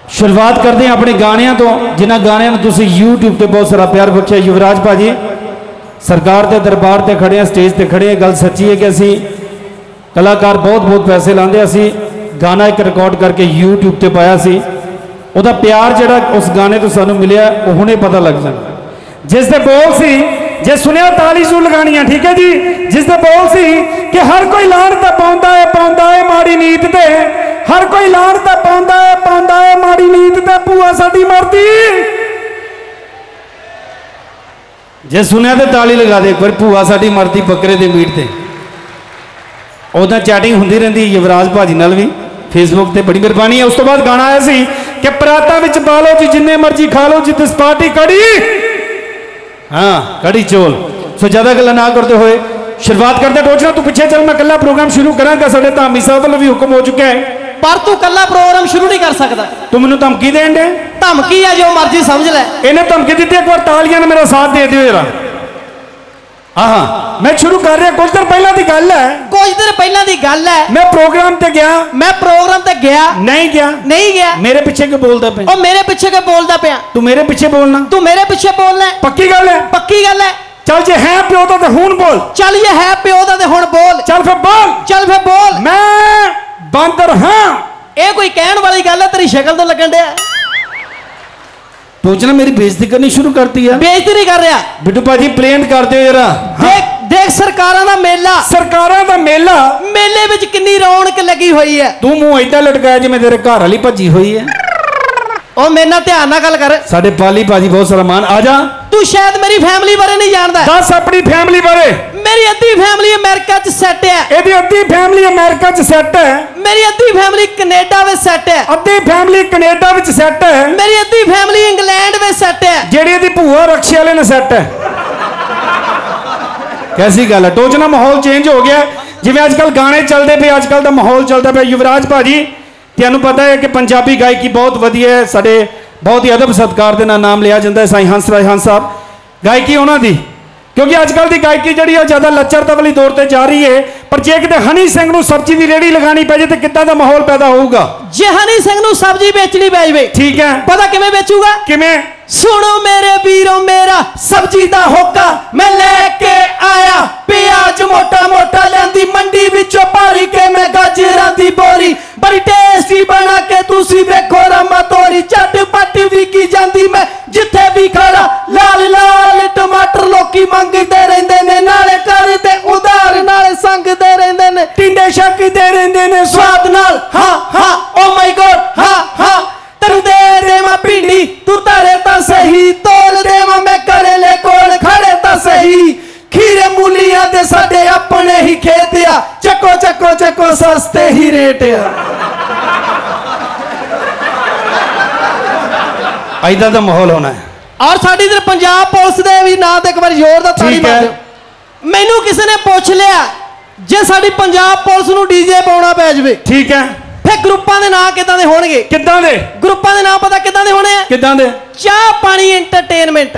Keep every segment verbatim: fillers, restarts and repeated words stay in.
शुरुआत करते हैं अपने गाणियां तो, जिन्होंने गाणियां तुसी यूट्यूब पर बहुत सारा प्यार बख्शा। युवराज भाजी सरकार के दरबार से खड़े हैं, स्टेज पर खड़े हैं। गल सच्ची है कि असी कलाकार बहुत बहुत पैसे लाते, असी गाना एक रिकॉर्ड करके यूट्यूब पर पाया सी, उसका प्यार जोड़ा उस गाने तो सानू मिले वो हुणे पता लग जाए। जिसके बोल सी जे सुनिया ताली जरूर लगानी है, ठीक है जी। जिसके बोल सी कि हर कोई लानत पाउंदा है पाउंदा है माड़ी नीत ते, हर कोई लानत पाउंदा है पाउंदा है माड़ी नीत ते, भूआ साडी मरदी। जे सुनिया तो ताली लगा दे एक बार, भूआ साडी मरदी बकरे दे मीट ते। उदा चैटिंग होंदी रहिंदी युवराज भाजी नाल भी फेसबुक ते, बड़ी मेहरबानी है। उस तो बाद गाना आया सी कि पराता विच बालो जी जिन्ने मर्जी खा लो जी, दिस पार्टी कड़ी, हाँ कड़ी चोल। सो ज्यादा गल्लां ना करते हुए शुरुआत करते। टोचना तू पिछे चल, मैं कला प्रोग्राम शुरू करांगा। साडे धामी साहब वालों भी हुक्म हो चुका है, पर तू कला प्रोग्राम शुरू नहीं कर सकता। तू मैनू धमकी देन दे? धमकी है जो मर्जी समझ ले। इन्हें धमकी दी, एक बार तालियां ने मेरा साथ दे दियो जरा। हाँ मैं शुरू कर रहा। कुछ देर पहला दी गल है, कुछ देर पहला दी गल है, मैं प्रोग्राम ते गया, मैं प्रोग्राम ते गया नहीं गया नहीं गया मेरे पीछे क्यों बोलदा पे? ओ मेरे पीछे क्यों बोलदा पे? तू मेरे पीछे बोलना, तू मेरे पीछे बोलना है। पक्की गल है? पक्की गल है। चल जे है प्यो दा ते हुण बोल। चल ये है प्यो दा ते हुण बोल। चल फिर बोल। चल फिर बोल। मैं बंदर हाँ। ये कोई कहन वाली गल है? तेरी शक्ल तो लगन दिया टोचना मेरी बेइज्जती करनी शुरू करती है। बेइज्जती नहीं कर रहा बिट्टू भाजी, प्लेन कर दो जरा। देख देख सरकारां दा मेला, सरकारां दा मेला, मेले विच कितनी रौनक लगी हुई है। तू मुंह इदा लटकाया जिवें तेरे घर वाली भजी हुई है। ओ मेरे नाल ध्यान नाल गल कर। साडे पाली भाजी बहुत सारा मान। आ जा। तू शायद मेरी फैमिली बारे नहीं जानदा। दस अपनी फैमिली बारे। मेरी अद्धी फैमिली अमेरिका च सेट है। एदी अद्धी फैमिली अमेरिका च सेट है। मेरी अद्धी फैमिली कनाडा में सेट है। अद्धी फैमिली कनाडा विच सेट है। मेरी अद्धी फैमिली इंग्लैंड में सेट है। जेड़ी एदी भूआ रक्षे वाले ने सेट है। कैसी गल है? टोचना माहौल चेंज हो गया, जिवें अजकल गाने चलते पे, अजकल का माहौल चलता पे। युवराज भाजी तेनू पता है कि पंजाबी गायकी बहुत वधिया है, साडे बहुत ही अदब सत्कार दे नाल नाम लिया जाता है। साईं हंसराज हंस साहब गायकी उन्होंने, क्योंकि अजकल की गायकी जी ज्यादा लचरता वाली दौर पर जा रही है। पर जे किते हनी सिंह नूं सब्जी की रेहड़ी लगानी पै जाए तो कितना का माहौल पैदा होगा? जे हनी सिंह नूं सब्जी बेचनी पै जाए, ठीक है, पता किवें बेचूगा? किवें? सुनो मेरे वीरों मेरा सब्जी दा होका, मैं लेके आया प्याज मोटा मोटा लियांदी मंडी विचों पारी के, मैं गाजरां दी बोरी बड़ी टेस्टी बना के तुसी वेखो रमा तोरी, झटपट विकी जांदी मैं जिथे भी खड़ा, लाल लाल टमाटर लोकी मंगदे रहिंदे ने, नाले करदे उधार नाले संगदे रहिंदे ने, टिंडे छकदे रहिंदे ने स्वाद नाल। हाँ हाँ ओ माय गॉड हाँ हाँ, तेनू दे देवां भिंडी तू तारे ता सही, तोल देवां मैं करेले कोल खड़े ता सही, खीरे मूलियां दे साडे अपने ही खेत आ, चको चको चको सस्ते ही रेट आ। ऐदा दा माहौल होना है। और साडी इधर पंजाब पुलिस दे भी नाम ते एक बार जोर दा ताली मार दिओ। मैनू किसी ने पूछ लिया जे साडी पंजाब पुलिस नूं डीजे पाउणा पै जावे, ठीक है, फिर ग्रुपां दे नाम किदां दे होणगे? किदां दे? ग्रुपां दे नाम पता किदां दे होणे आ? किदां दे? चाह पानी entertainment,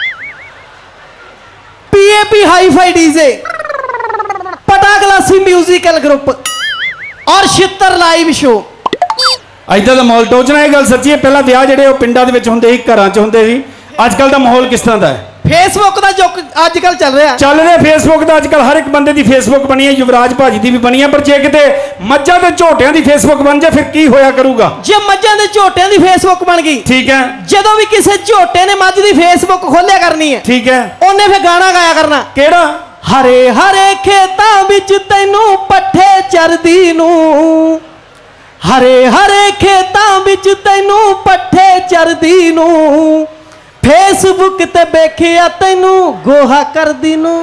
PAP hi fi DJ, पटा क्लासी म्यूजिकल ग्रुप और छित्तर लाइव शो। ऐदा दा माहौल। टोचना ये गल सच्ची है, पहला विआह जिहड़े पिंडां दे विच हुंदे ही, घरां च हुंदे ही। अजकल दा माहौल किस तरह दा है? फेसबुक का जो अजकल चल रहा है, चल रहा फेसबुक का अजकल हर एक बंदे की फेसबुक बनी है, युवराज भाजी की भी बनी है। पर जे किते मज्जां ते झोटियां की फेसबुक बन जाए फिर की होया करूगा? जे मज्जां ते झोटियां की फेसबुक बन गई, ठीक है, जदों भी किसी झोटे ने मज्ज की फेसबुक खोलिया करनी है, ठीक है, उन्हें फिर गाना गाया करना। केड़ा? हरे हरे खेतां विच तैनू पट्ठे चरदी नूं, हरे हरे खेतां विच तैनू पट्ठे चरदी नूं, फेसबुक ते वेखिया तैनू गोहा करदी नूं।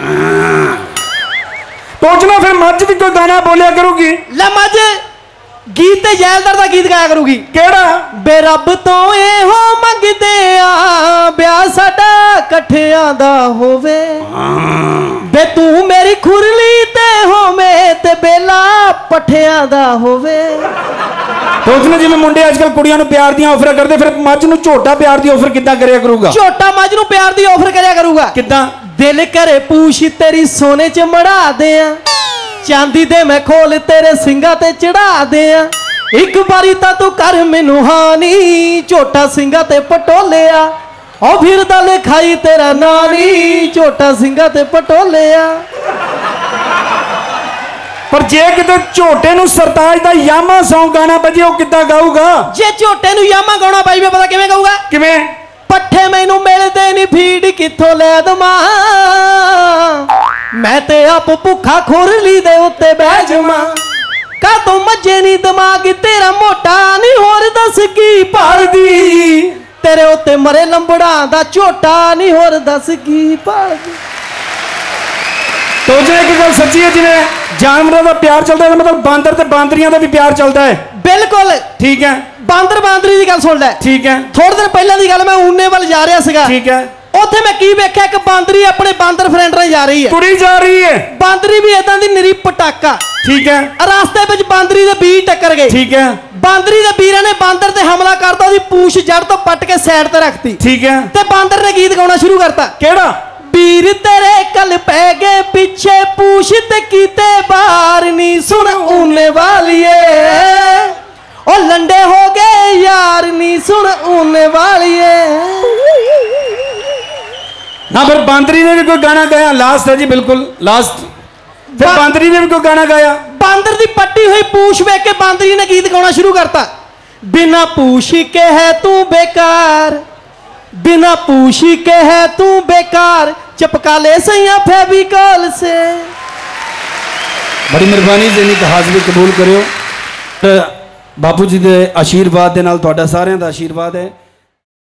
टोचना फिर मज्ज भी कोई गाना बोलिया करूगी? ले मज्ज गीत ते जैलदार दा गीत गाया करूगी। केड़ा? बे रब तो एहो मंगदे आ ब्याह साडा कट्ठियां दा होवे, बे तू मेरी खुरली ते होवे ते बेला पट्ठियां दा होवे। टोचना जिवें मुंडे अजकल कुड़ियां नूं प्यार दी ऑफर करदे, फिर मज्ज नूं झोटा प्यार दी ऑफर किद्दां करिया करूगा? झोटा मज्ज नूं प्यार दी ऑफर करिया करूगा। किद्दां? दिल करे पूछ तेरी सोने च मड़ा दे, चांदी दे मैं खोल तेरे सिंगा ते चढ़ा दे, एक बारी ता तू कर मैनू हानी झोटा सिंगा ते पटोलिया ओ फिर दल खाई तेरा नानी झोटा सिंगा ते पटोलिया। पर जे किते झोटे नू सरताज दा यामा सॉन्ग गाना बजे ओ किद्दां गाऊगा? जे झोटे नू यामा गाना पईवे पता किवें गाऊगा? किवें? पट्ठे मैनू मिलदे नी फीड कित्थों लै दवां मैं ते आप भुखा खुरली दे उत्ते बैह जावां का तू मजे नी दिमाग तेरा मोटा नी होर दस की भालदी तेरे उत्ते मरे लंबड़ा दा झोटा नी होर दस की भालदी। तो जो एक गल सच्ची है जिवें जानवरों का प्यार चलता है मतलब बांदर ते बांदरियां का भी प्यार चलता है। बिल्कुल ठीक है। बांदर बांदरी की गल सुन ले। ठीक है। थोड़े दिन पहले की गल मैं ऊने वाल जा रहा सीगा। ठीक है। उत्थे मैं की वेख्या कि बांदरी अपने बांदर फ्रेंड नाल जा रही है तुरी जा रही है बांदरी भी इदां दी निरी पटाका। ठीक है। रास्ते विच बांदरी दे बीर टक्कर गए। ठीक है। बांदरी दे बीरां ने बांदर ते हमला करता ओदी पूछ जड़ तो पट के साइड ते रखती। ठीक है। ते बांदर ने गीत गाउणा शुरू करता केड़ा बीर तेरे कल पै गए पीछे पूछ ते कीते बार नी सुन ऊने वालिए ओ लंडे हो गए यार नी सुन ऊने वालिए। ना फिर बांदरी ने भी कोई गाना गाया लास्ट है जी बिल्कुल लास्ट फिर बा... बांदरी ने भी कोई गाना गाया। बांदर दी पट्टी हुई पूछ वेख के बांदरी ने गीत गाना शुरू करता बिना पूछ के है तू बेकार बिना पूछी के है तू बेकार चिपका ले सैया फेविकॉल से। बड़ी मेहरबानी जी तो हाजरी कबूल करो बापू जी के आशीर्वाद के नाल तुहाडा सारिਆਂ ਦਾ आशीर्वाद है।